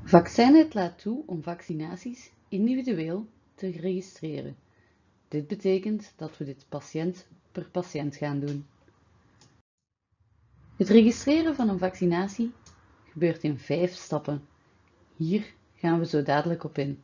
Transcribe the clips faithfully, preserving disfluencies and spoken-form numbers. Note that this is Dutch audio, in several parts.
VacciNet laat toe om vaccinaties individueel te registreren. Dit betekent dat we dit patiënt per patiënt gaan doen. Het registreren van een vaccinatie gebeurt in vijf stappen. Hier gaan we zo dadelijk op in.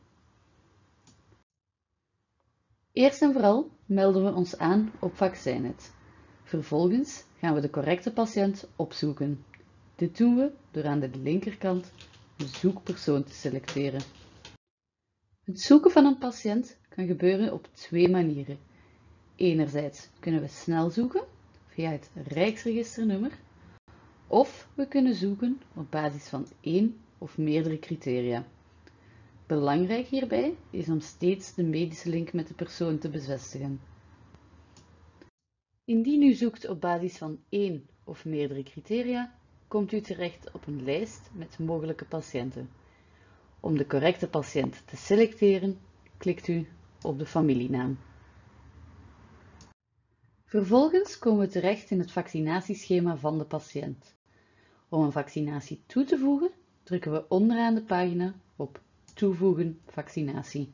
Eerst en vooral melden we ons aan op VacciNet. Vervolgens gaan we de correcte patiënt opzoeken. Dit doen we door aan de linkerkant de zoekpersoon te selecteren. Het zoeken van een patiënt kan gebeuren op twee manieren. Enerzijds kunnen we snel zoeken via het Rijksregisternummer, of we kunnen zoeken op basis van één of meerdere criteria. Belangrijk hierbij is om steeds de medische link met de persoon te bevestigen. Indien u zoekt op basis van één of meerdere criteria, komt u terecht op een lijst met mogelijke patiënten. Om de correcte patiënt te selecteren, klikt u op de familienaam. Vervolgens komen we terecht in het vaccinatieschema van de patiënt. Om een vaccinatie toe te voegen, drukken we onderaan de pagina op Toevoegen vaccinatie.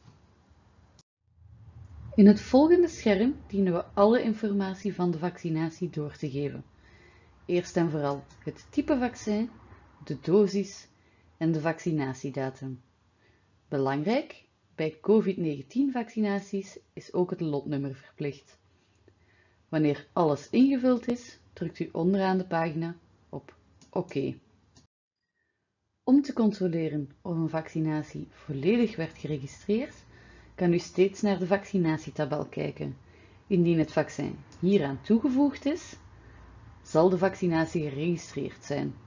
In het volgende scherm dienen we alle informatie van de vaccinatie door te geven. Eerst en vooral het type vaccin, de dosis en de vaccinatiedatum. Belangrijk, bij COVID negentien vaccinaties is ook het lotnummer verplicht. Wanneer alles ingevuld is, drukt u onderaan de pagina op Oké. Om te controleren of een vaccinatie volledig werd geregistreerd, kan u steeds naar de vaccinatietabel kijken. Indien het vaccin hieraan toegevoegd is, zal de vaccinatie geregistreerd zijn.